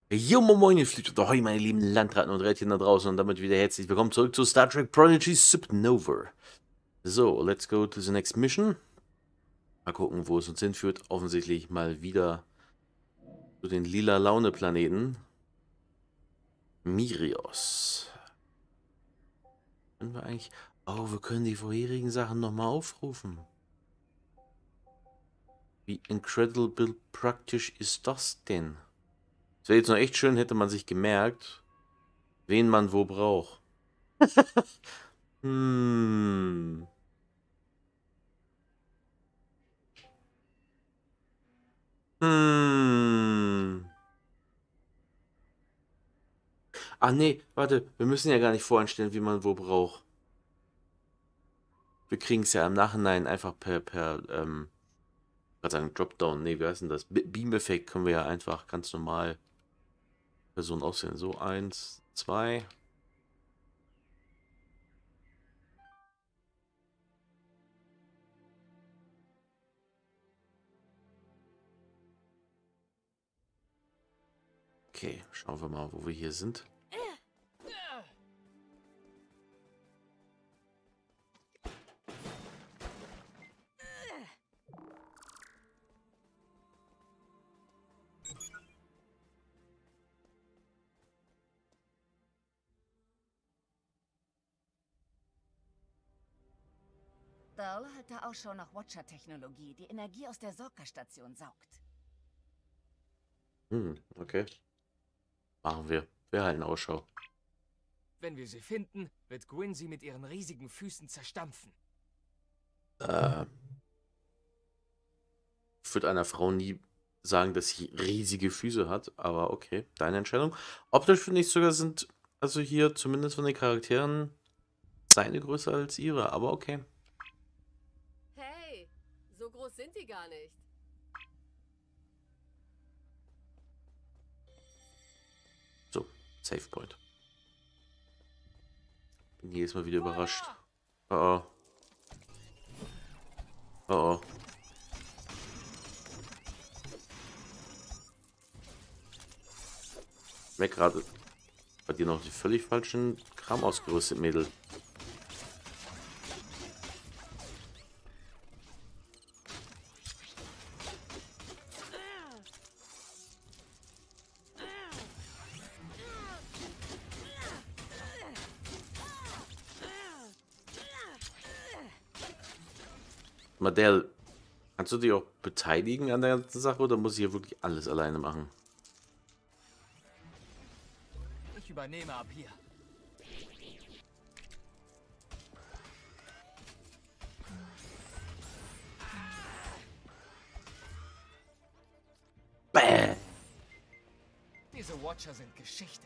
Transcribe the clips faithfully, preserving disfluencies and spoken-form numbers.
Jo, moin, moin, ihr fliegt doch heute, meine lieben Landratten und Rädchen da draußen und damit wieder herzlich willkommen zurück zu Star Trek Prodigy Supernova. So, let's go to the next mission. Mal gucken, wo es uns hinführt. Offensichtlich mal wieder zu den lila Laune-Planeten. Mirios. Können wir eigentlich... Oh, wir können die vorherigen Sachen nochmal aufrufen. Wie incredible praktisch ist das denn? Es wäre jetzt noch echt schön, hätte man sich gemerkt, wen man wo braucht. Hm... Hm. Ah, nee, warte, wir müssen ja gar nicht voreinstellen, wie man wo braucht. Wir kriegen es ja im Nachhinein einfach per, per, ähm, gerade sagen, Dropdown, nee, wie heißt denn das? Be- Beam-Effekt können wir ja einfach ganz normal Personen auswählen. So, eins, zwei. Okay, schauen wir mal, wo wir hier sind. Burl hält da Ausschau nach Watcher-Technologie, die Energie aus der Sorka-Station saugt. Hm, okay. Machen wir. Wir halten Ausschau. Wenn wir sie finden, wird Gwyn sie mit ihren riesigen Füßen zerstampfen. Äh, ich würde einer Frau nie sagen, dass sie riesige Füße hat, aber okay, deine Entscheidung. Optisch finde ich sogar sind, also hier zumindest von den Charakteren, seine größer als ihre, aber okay. Hey, so groß sind die gar nicht. So, Save Point. Bin jedes Mal wieder überrascht. Oh oh. Oh oh. Weg gerade. Bei dir noch die völlig falschen Kram ausgerüstet, Mädel. Madel, kannst du dich auch beteiligen an der ganzen Sache oder muss ich hier wirklich alles alleine machen? Ich übernehme ab hier. Bäh. Diese Watcher sind Geschichte.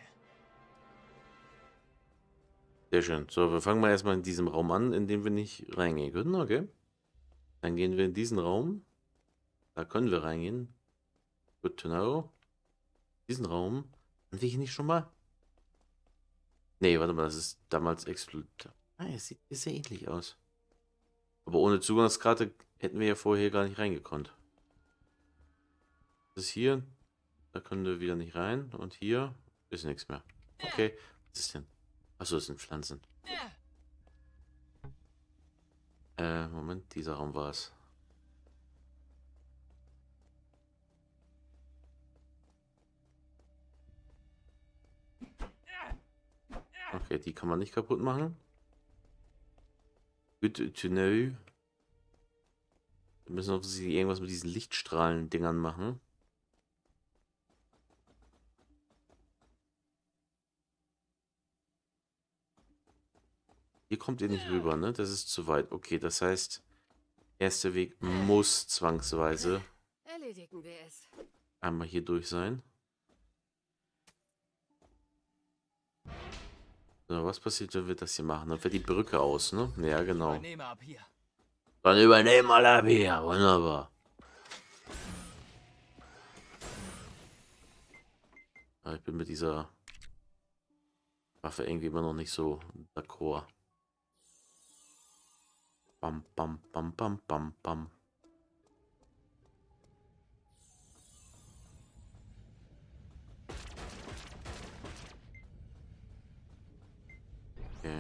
Sehr schön. So, wir fangen mal erstmal in diesem Raum an, in dem wir nicht reingehen können, okay? Dann gehen wir in diesen Raum. Da können wir reingehen. Good to know. Diesen Raum. Haben wir hier nicht schon mal? Nee, warte mal, das ist damals explodiert. Ah, es sieht sehr ähnlich aus. Aber ohne Zugangskarte hätten wir ja vorher gar nicht reingekonnt. Das ist hier. Da können wir wieder nicht rein. Und hier ist nichts mehr. Okay. Was ist denn? Achso, das sind Pflanzen. Äh, Moment, dieser Raum war es. Okay, die kann man nicht kaputt machen. Good to know. Wir müssen offensichtlich irgendwas mit diesen Lichtstrahlen-Dingern machen. Hier kommt ihr nicht rüber, ne? Das ist zu weit. Okay, das heißt, erster Weg muss zwangsweise Erledigen wir es. einmal hier durch sein. So, was passiert, wenn wir das hier machen? Dann fällt die Brücke aus, ne? Ja, genau. Ich übernehme ab hier. Dann übernehmen wir ab hier. Wunderbar. Aber ich bin mit dieser Waffe irgendwie immer noch nicht so d'accord. Bam, bam, bam, bam, bam, bam.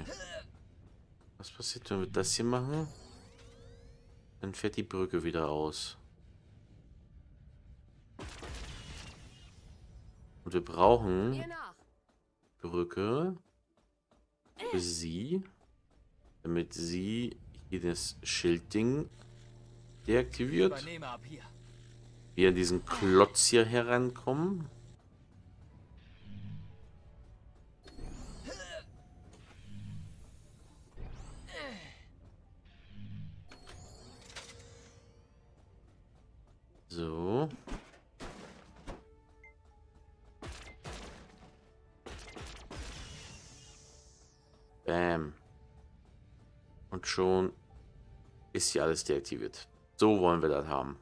Okay. Was passiert, wenn wir das hier machen? Dann fährt die Brücke wieder aus. Und wir brauchen Mir nach. Brücke für sie, damit sie hier das Schildding deaktiviert. Übernehme ab hier. Wir an diesen Klotz hier herankommen. So. Bam. Und schon ist hier alles deaktiviert. So wollen wir das haben.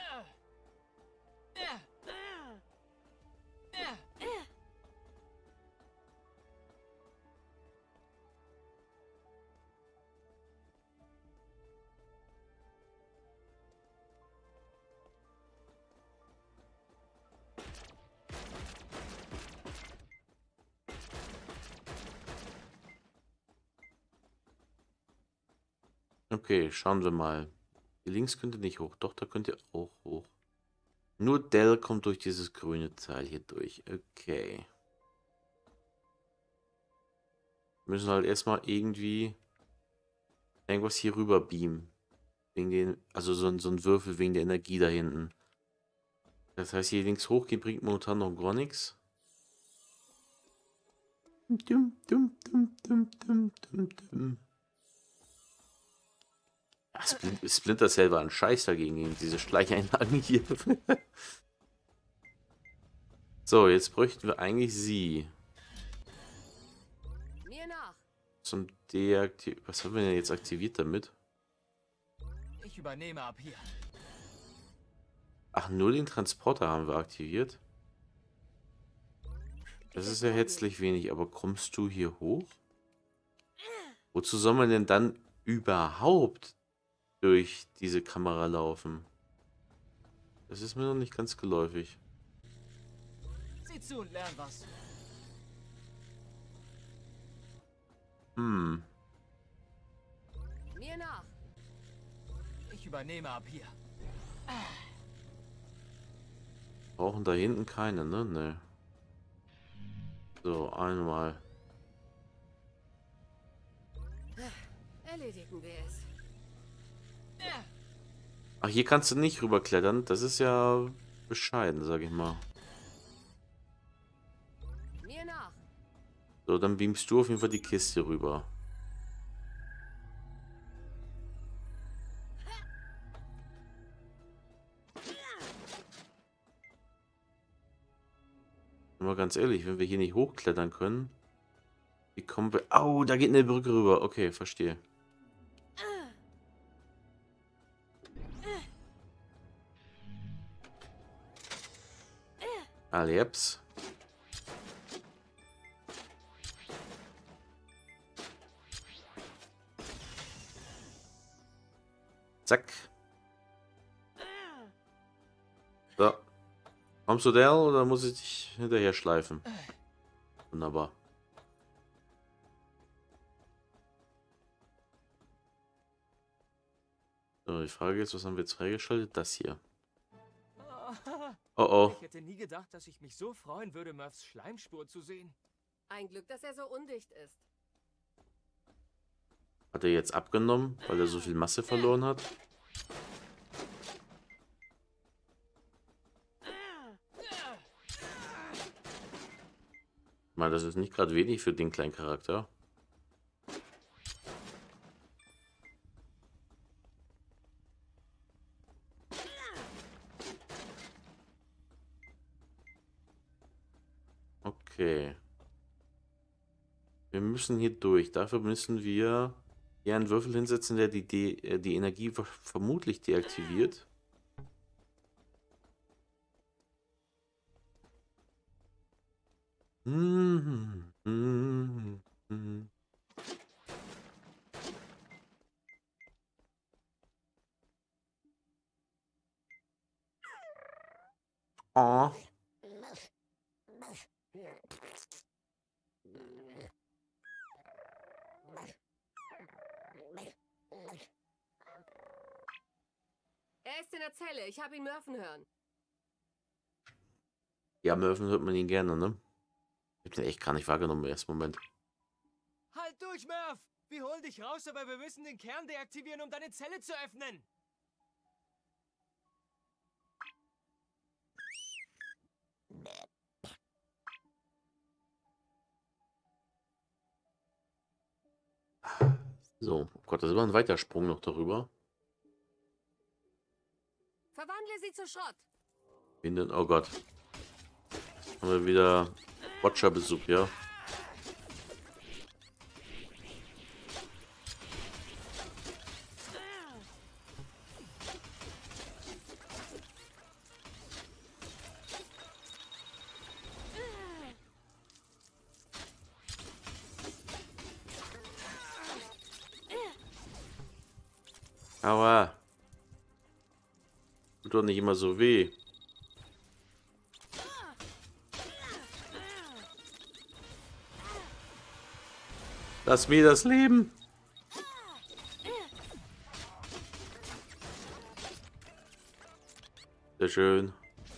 Okay, schauen wir mal. Hier links könnt ihr nicht hoch. Doch, da könnt ihr auch hoch. Nur Dell kommt durch dieses grüne Teil hier durch. Okay. Wir müssen halt erstmal irgendwie irgendwas hier rüber beamen. Wegen den, also so ein, so ein Würfel wegen der Energie da hinten. Das heißt, hier links hochgehen bringt momentan noch gar nichts. Dum, dum, dum, dum, dum, dum, dum. Ja, Splin- Splinter Cell war ein Scheiß dagegen, gegen diese Schleicheinlagen hier. So, jetzt bräuchten wir eigentlich sie. Mir nach. Zum Deaktivieren. Was haben wir denn jetzt aktiviert damit? Ich übernehme ab hier. Ach, nur den Transporter haben wir aktiviert. Das ist ja herzlich wenig, aber kommst du hier hoch? Wozu soll man denn dann überhaupt durch diese Kamera laufen? Das ist mir noch nicht ganz geläufig. Sieh zu und lern was. Hm. Mir nach. Ich übernehme ab hier. Brauchen da hinten keine, ne? Ne. So, einmal. Erledigen wir es. Ach, hier kannst du nicht rüberklettern. Das ist ja bescheiden, sag ich mal. Mir nach. So, dann beamst du auf jeden Fall die Kiste rüber. Mal ganz ehrlich, wenn wir hier nicht hochklettern können, wie kommen wir... Au, da geht eine Brücke rüber. Okay, verstehe. Aleps. Zack. So. Kommst du der oder muss ich dich hinterher schleifen? Wunderbar. So, die Frage ist, was haben wir jetzt freigeschaltet? Das hier. Oh oh. Ich hätte nie gedacht, dass ich mich so freuen würde, Murphs Schleimspur zu sehen. Ein Glück, dass er so undicht ist. Hat er jetzt abgenommen, weil er so viel Masse verloren hat? Ich meine, das ist nicht gerade wenig für den kleinen Charakter. Okay. Wir müssen hier durch. Dafür müssen wir hier einen Würfel hinsetzen, der die, die, die Energie vermutlich deaktiviert. Mhm. Mhm. Mhm. Oh. Er ist in der Zelle. Ich habe ihn murfen hören. Ja, Murphen hört man ihn gerne, ne? Ich hab den echt gar nicht wahrgenommen im ersten Moment. Halt durch, Murph! Wir holen dich raus, aber wir müssen den Kern deaktivieren, um deine Zelle zu öffnen. So, oh Gott, das war ein weiter Sprung noch darüber. Verwandle sie zu Schrott. Wen denn? Oh Gott. Haben wir wieder Watcher-Besuch, ja? Aua. Tut doch nicht immer so weh. Lass mir das Leben. Sehr schön.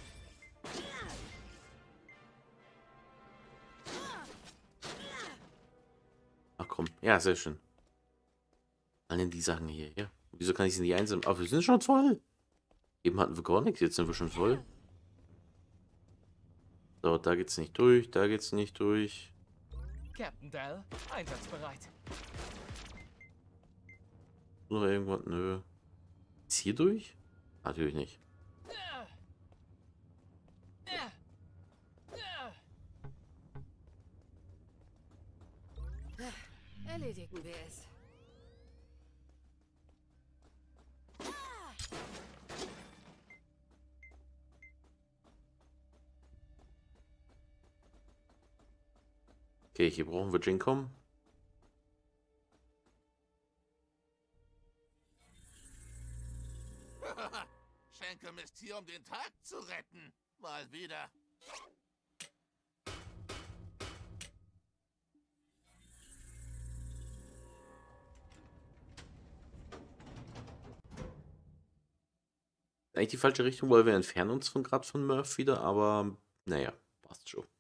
Ach komm. Ja, sehr schön. Allen die Sachen hier, ja. Wieso kann ich sie nicht einsammeln? Aber wir sind schon voll. Eben hatten wir gar nichts, jetzt sind wir schon voll. So, da geht's nicht durch, da geht's nicht durch. Captain Dell, einsatzbereit. Noch irgendwas? Nö. Ist hier durch? Natürlich nicht. Erledigen wir es. Okay, hier brauchen wir Jincom. Schenkem ist hier, um den Tag zu retten. Mal wieder. Eigentlich die falsche Richtung, weil wir entfernen uns von gerade von Murph wieder, aber naja, passt schon.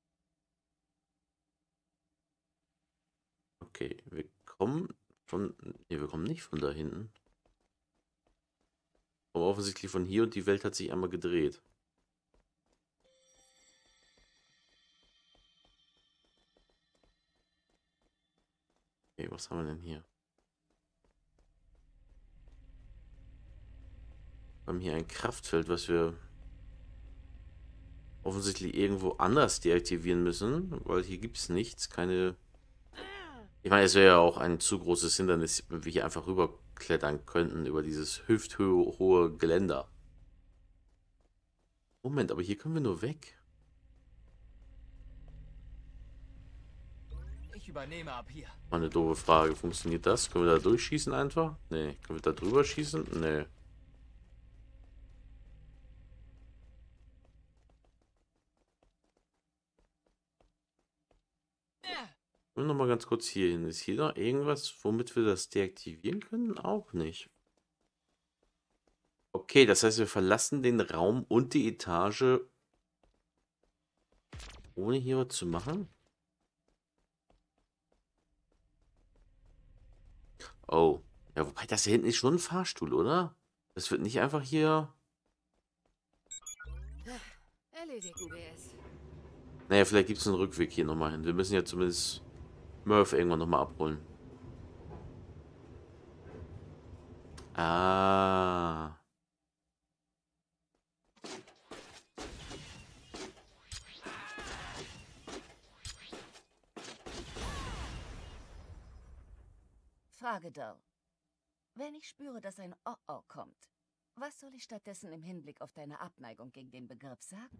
Okay, wir kommen von. Ne, wir kommen nicht von da hinten. Aber offensichtlich von hier und die Welt hat sich einmal gedreht. Okay, was haben wir denn hier? Wir haben hier ein Kraftfeld, was wir offensichtlich irgendwo anders deaktivieren müssen, weil hier gibt es nichts, keine... Ich meine, es wäre ja auch ein zu großes Hindernis, wenn wir hier einfach rüberklettern könnten über dieses hüfthohe Geländer. Moment, aber hier können wir nur weg. Ich übernehme ab hier. Mal eine doofe Frage. Funktioniert das? Können wir da durchschießen einfach? Nee. Können wir da drüber schießen? Nee. Und noch mal ganz kurz hier hin. Ist hier noch irgendwas, womit wir das deaktivieren können? Auch nicht. Okay, das heißt, wir verlassen den Raum und die Etage, ohne hier was zu machen? Oh. Ja, wobei das hier hinten ist schon ein Fahrstuhl, oder? Das wird nicht einfach hier... Erledigen wir es. Naja, vielleicht gibt es einen Rückweg hier nochmal hin. Wir müssen ja zumindest Murph irgendwann nochmal abholen. Ah. Frage, Dell. Wenn ich spüre, dass ein Oh-Oh kommt, was soll ich stattdessen im Hinblick auf deine Abneigung gegen den Begriff sagen?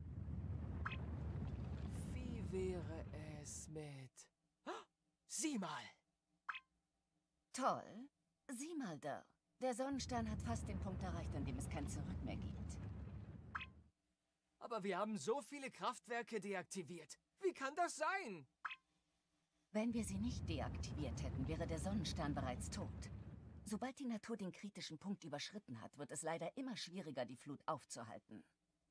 Wie wäre es mit... Oh, sieh mal! Toll. Sieh mal, Dell. Der Sonnenstern hat fast den Punkt erreicht, an dem es kein Zurück mehr gibt. Aber wir haben so viele Kraftwerke deaktiviert. Wie kann das sein? Wenn wir sie nicht deaktiviert hätten, wäre der Sonnenstern bereits tot. Sobald die Natur den kritischen Punkt überschritten hat, wird es leider immer schwieriger, die Flut aufzuhalten.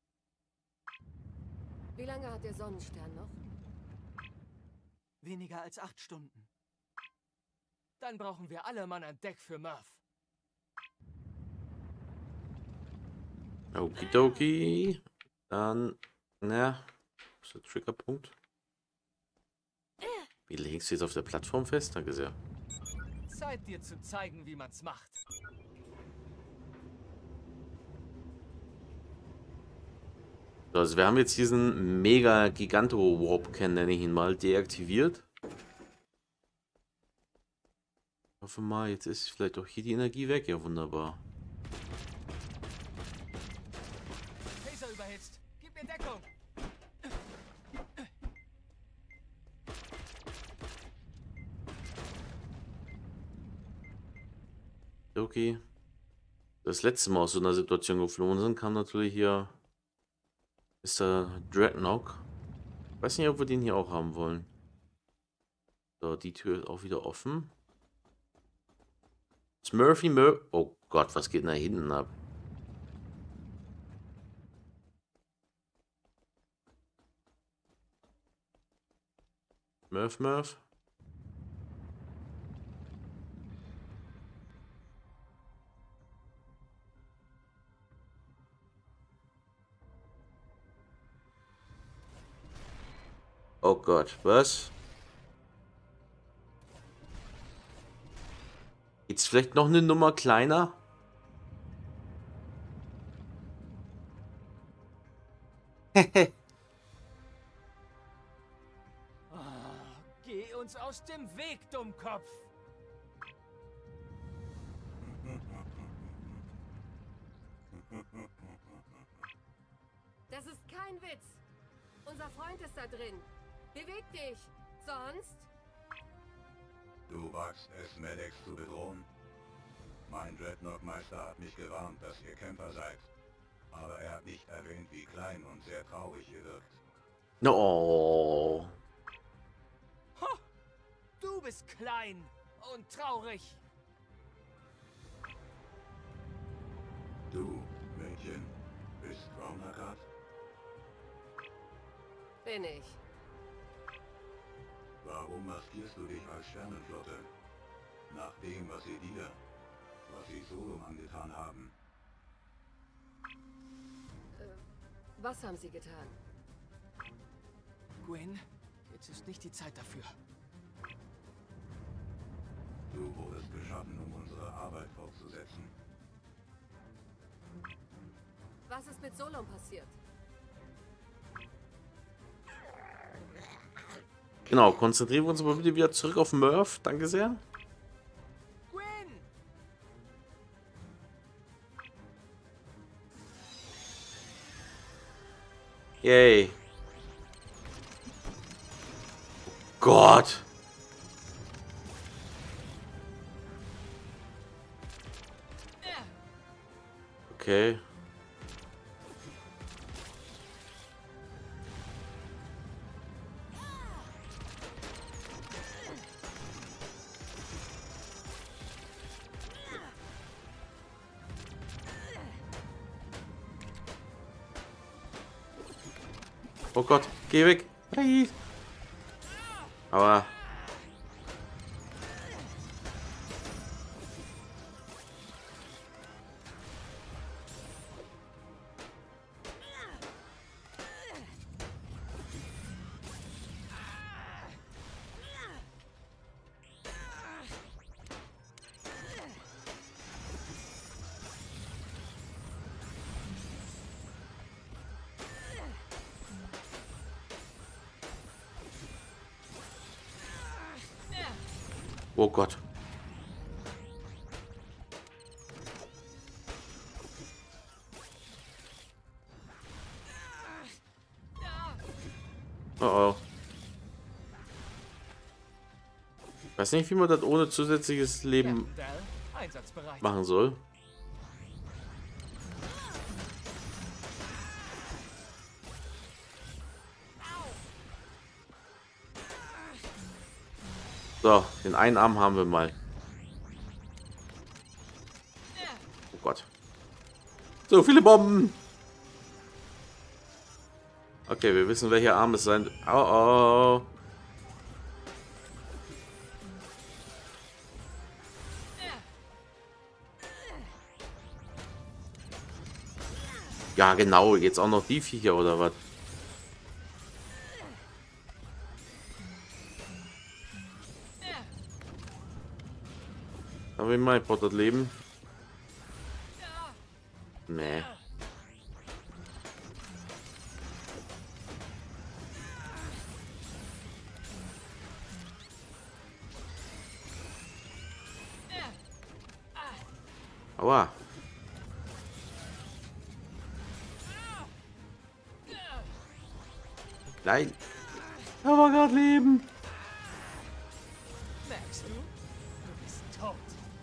Wie lange hat der Sonnenstern noch? Weniger als acht Stunden. Dann brauchen wir alle Mann an Deck für Murph. Okidoki. Dann, na, was ist der Triggerpunkt? Wie legst du jetzt auf der Plattform fest? Danke sehr. Zeit dir zu zeigen, wie man's macht. So, also wir haben jetzt diesen mega Giganto-Warp-Can, nenne ich ihn mal, deaktiviert. Ich hoffe mal, jetzt ist vielleicht auch hier die Energie weg. Ja, wunderbar. Phaser überhitzt. Gib mir Deckung. Okay. Das letzte Mal aus so einer Situation geflohen sind, kam natürlich hier Mister Dreadnought. Ich weiß nicht, ob wir den hier auch haben wollen. So, die Tür ist auch wieder offen. Smurfy Mur... Oh Gott, was geht denn da hinten ab? Murph, Murph. Oh Gott, was? Jetzt vielleicht noch eine Nummer kleiner? Oh, geh uns aus dem Weg, Dummkopf. Das ist kein Witz. Unser Freund ist da drin. Beweg dich. Sonst... Du wagst es, Maddox zu bedrohen? Mein Dreadnought-Meister hat mich gewarnt, dass ihr Camper seid. Aber er hat nicht erwähnt, wie klein und sehr traurig ihr wirkt. No. Ho, du bist klein und traurig. Du, Mädchen, bist Raunakat? bin ich. Warum maskierst du dich als Sternenflotte? Nach dem, was sie dir, was sie Solom angetan haben. Äh, was haben sie getan? Gwen, jetzt ist nicht die Zeit dafür. Du wurdest geschaffen, um unsere Arbeit fortzusetzen. Was ist mit Solom passiert? Genau, konzentrieren wir uns aber bitte wieder zurück auf Murph. Danke sehr. Gwen! Yay. Oh Gott. Okay. Oh Gott, geh weg. Hey. Aber... Oh Gott. Oh oh. Ich weiß nicht, wie man das ohne zusätzliches Leben Captain Dal, einsatzbereit. machen soll. So, den einen Arm haben wir mal. Oh Gott. So viele Bomben. Okay, wir wissen, welcher Arm es sein... Oh, oh. Ja, genau. Jetzt auch noch die Viecher, oder was? Haben wir mal das Leben? Nee. Aua. Nein. Aber gerade leben. Merkst du? Du bist tot.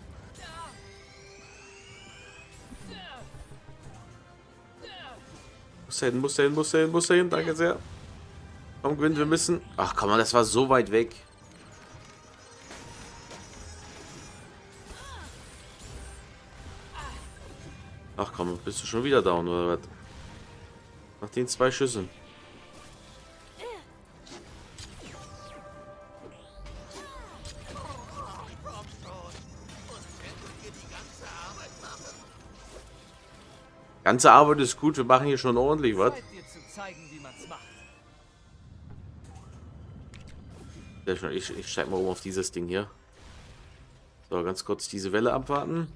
Muss hin, muss hin, muss hin, muss hin. Danke sehr. Komm, Gwyn, wir müssen... Ach, komm mal, das war so weit weg. Ach komm, bist du schon wieder down, oder was? Nach den zwei Schüssen. Ganze Arbeit ist gut, wir machen hier schon ordentlich was. Zeit, dir zu zeigen, wie man's macht. Sehr schön, ich, ich steig mal oben auf dieses Ding hier. So, ganz kurz diese Welle abwarten.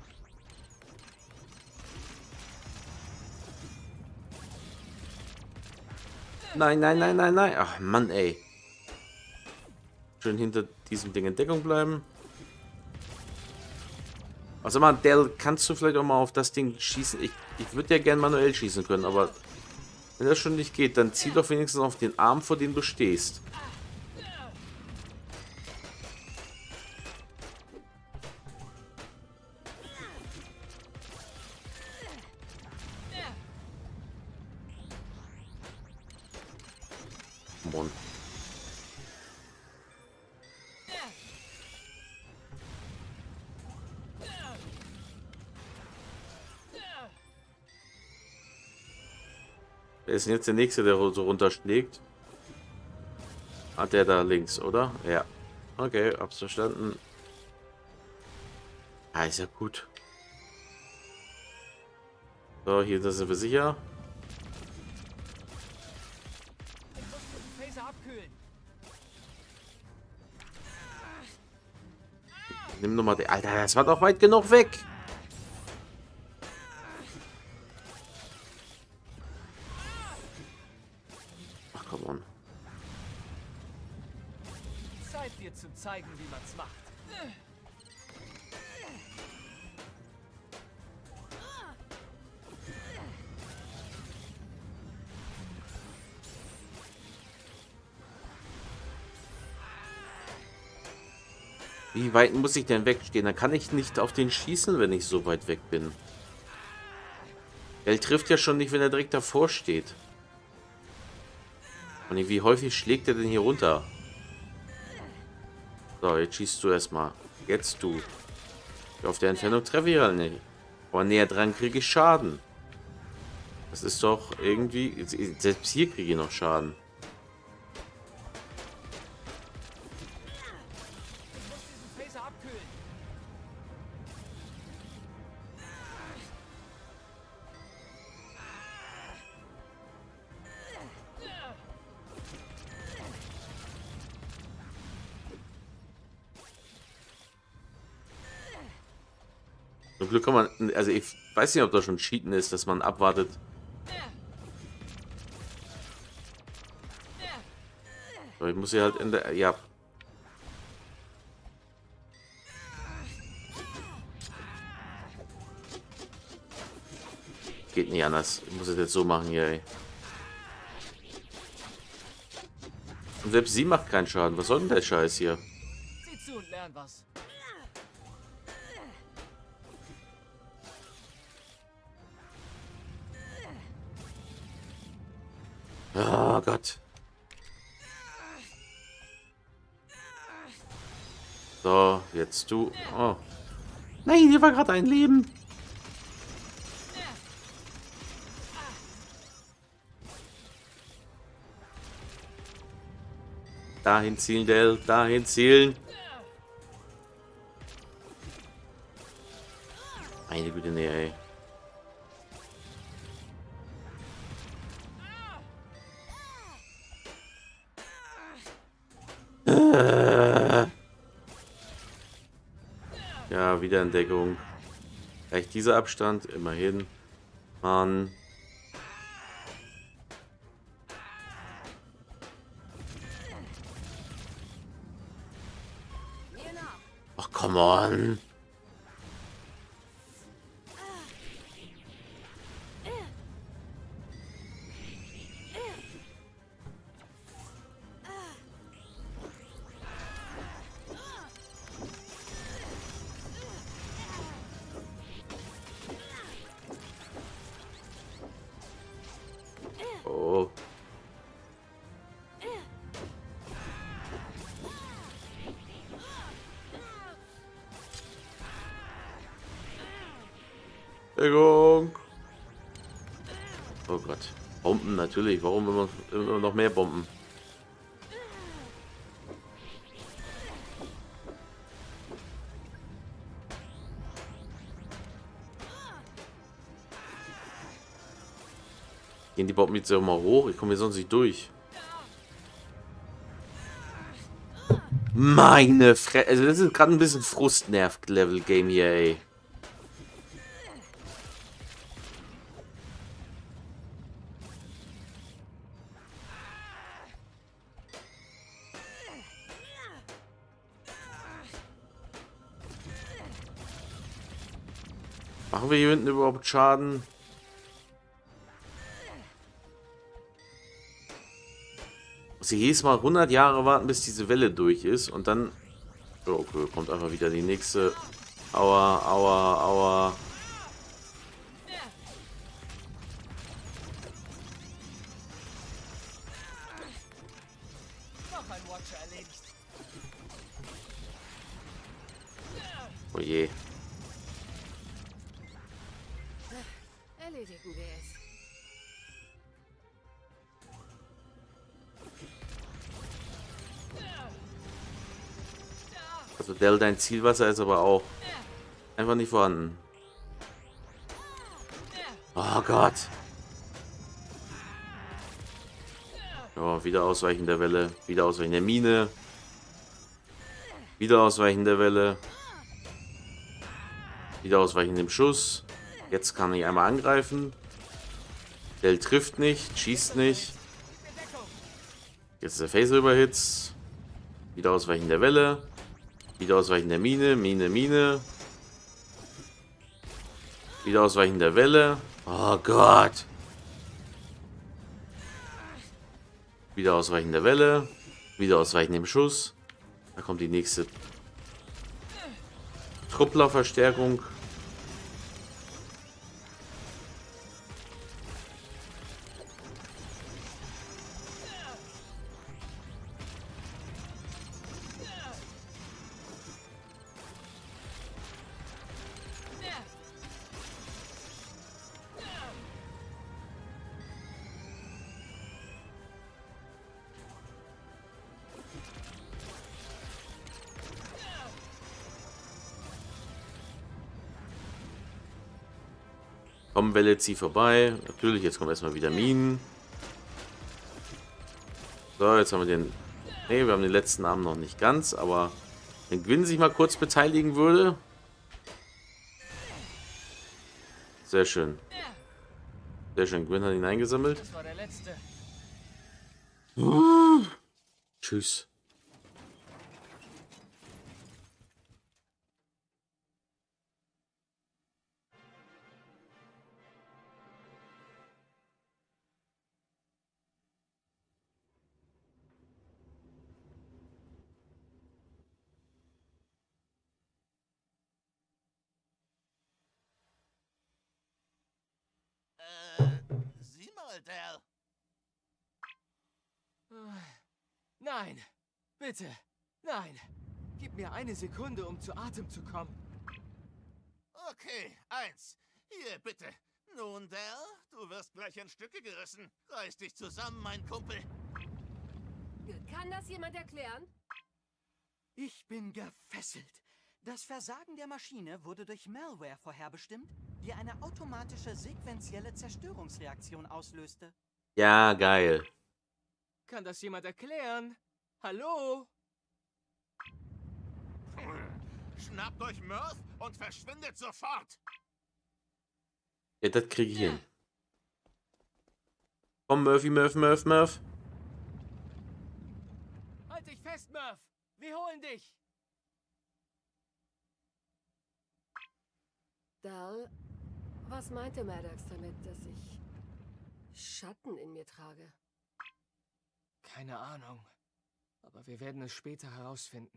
Nein, nein, nein, nein, nein. Ach Mann, ey. Schön hinter diesem Ding in Deckung bleiben. Also mal, Dell, kannst du vielleicht auch mal auf das Ding schießen? Ich, ich würde ja gern manuell schießen können, aber wenn das schon nicht geht, dann zieh doch wenigstens auf den Arm, vor dem du stehst. Mann. Wer ist denn jetzt der nächste, der so runterschlägt? Hat der da links, oder? Ja. Okay, hab's verstanden. Ah, ist ja gut. So, hier sind wir sicher. Ich muss den Phaser abkühlen. Nimm nochmal den. Alter, das war doch weit genug weg. Ach, komm on. Zeit, dir zu zeigen, wie man's macht. Wie weit muss ich denn wegstehen? Dann kann ich nicht auf den schießen, wenn ich so weit weg bin. Er trifft ja schon nicht, wenn er direkt davor steht. Und wie häufig schlägt er denn hier runter? So, jetzt schießt du erstmal. Jetzt du. Auf der Entfernung treffe ich halt nicht. Aber näher dran kriege ich Schaden. Das ist doch irgendwie... Selbst hier kriege ich noch Schaden. Phaser abkühlen. Zum Glück kann man... Also ich weiß nicht, ob das schon Cheaten ist, dass man abwartet. Aber ich muss ja halt in der... Ja... Geht nicht anders. Ich muss es jetzt so machen hier, ey. Und selbst sie macht keinen Schaden. Was soll denn der Scheiß hier? Sieh zu und lern was. Oh Gott. So, jetzt du. Oh. Nein, hier war gerade ein Leben. Dahin zielen, Del. Dahin zielen. Meine Güte, nee, ey. Äh. Ja, Wiederentdeckung. Gleich dieser Abstand, immerhin. Mann. Ach, come on. Oh. Deckung. Oh Gott. Bomben natürlich. Warum immer, immer noch mehr Bomben? Gehen die Bomben jetzt auch mal hoch? Ich komme hier sonst nicht durch. Meine Fresse. Also das ist gerade ein bisschen Frustnerv-Level-Game hier, ey. Machen wir hier hinten überhaupt Schaden? Muss ich jedes Mal hundert Jahre warten, bis diese Welle durch ist und dann... Oh, okay, kommt einfach wieder die nächste. Aua, aua, aua. Noch ein Watcher erledigt. Oh je. Erledigen wir es. Also Del, dein Zielwasser ist aber auch einfach nicht vorhanden. Oh Gott. Ja, wieder ausweichen der Welle. Wieder ausweichen der Mine. Wieder ausweichen der Welle. Wieder ausweichen dem Schuss. Jetzt kann ich einmal angreifen. Del trifft nicht, schießt nicht. Jetzt ist der Phaser überhitzt. Wieder ausweichen der Welle. Wieder ausweichen der Mine, Mine, Mine. Wieder ausweichen der Welle. Oh Gott. Wieder ausweichen der Welle. Wieder ausweichen dem Schuss. Da kommt die nächste Trupplerverstärkung. Komm, Welle, zieh vorbei. Natürlich, jetzt kommen erstmal wieder Minen. So, jetzt haben wir den... Ne, wir haben den letzten Arm noch nicht ganz, aber wenn Gwyn sich mal kurz beteiligen würde... Sehr schön. Sehr schön, Gwyn hat ihn eingesammelt. Das war der letzte. Uh, tschüss. Sieh mal, Del. Nein, bitte, nein. Gib mir eine Sekunde, um zu Atem zu kommen. Okay, eins. Hier, bitte. Nun, Dell, du wirst gleich in Stücke gerissen. Reiß dich zusammen, mein Kumpel. Kann das jemand erklären? Ich bin gefesselt. Das Versagen der Maschine wurde durch Malware vorherbestimmt, die eine automatische sequentielle Zerstörungsreaktion auslöste. Ja, geil. Kann das jemand erklären? Hallo? Schnappt euch Murph und verschwindet sofort. Ja, das kriege ich hin. Komm, Murphy, Murph, Murph, Murph. Halt dich fest, Murph! Wir holen dich! Dal, was meinte Maddox damit, dass ich Schatten in mir trage? Keine Ahnung. Aber wir werden es später herausfinden.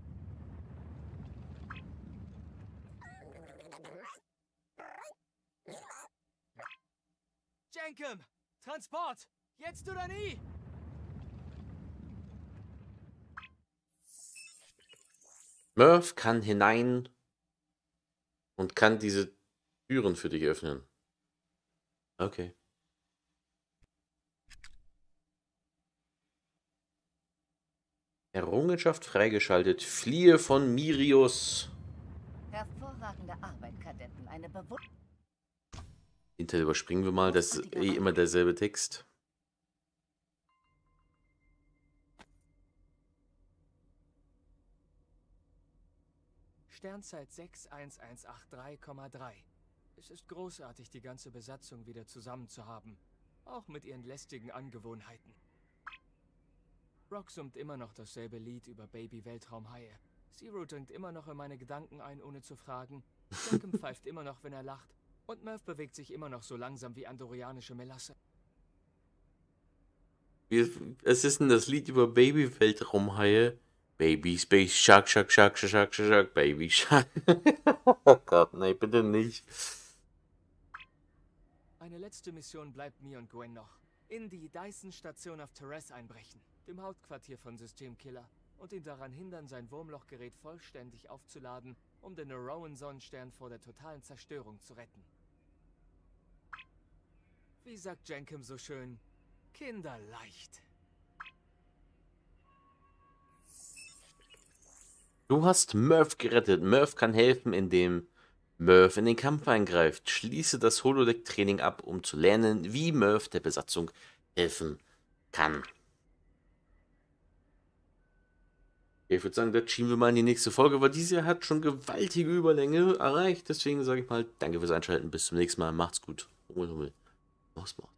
Jenkem! Transport! Jetzt oder nie! Murph kann hinein und kann diese Türen für dich öffnen. Okay. Errungenschaft freigeschaltet. Fliehe von Mirius. Hervorragende Arbeit, Kadetten. Eine Bewusstheit. Hinterher überspringen wir mal, das ist eh immer derselbe Text. Sternzeit sechs eins eins acht drei Komma drei. Es ist großartig, die ganze Besatzung wieder zusammen zu haben. Auch mit ihren lästigen Angewohnheiten. Rock summt immer noch dasselbe Lied über Baby-Weltraumhaie. Zero dringt immer noch in meine Gedanken ein, ohne zu fragen. Jenkem pfeift immer noch, wenn er lacht. Und Murph bewegt sich immer noch so langsam wie andorianische Melasse. Wie, was ist denn das Lied über Baby-Weltraumhaie? Baby Space Shark, Shark, Shark, Shark, Shark, Shark, Baby Shark. Oh Gott, nein, bitte nicht. Eine letzte Mission bleibt mir und Gwen noch. In die Dyson-Station auf Terrace einbrechen, dem Hauptquartier von Systemkiller, und ihn daran hindern, sein Wurmlochgerät vollständig aufzuladen, um den Rowan-Sonnenstern vor der totalen Zerstörung zu retten. Wie sagt Jenkem so schön, kinderleicht. Du hast Murph gerettet. Murph kann helfen, indem Murph in den Kampf eingreift. Schließe das Holodeck-Training ab, um zu lernen, wie Murph der Besatzung helfen kann. Ich würde sagen, das schieben wir mal in die nächste Folge, weil diese hat schon gewaltige Überlänge erreicht. Deswegen sage ich mal, danke fürs Einschalten. Bis zum nächsten Mal. Macht's gut. Hummel, Hummel. Maus, Maus.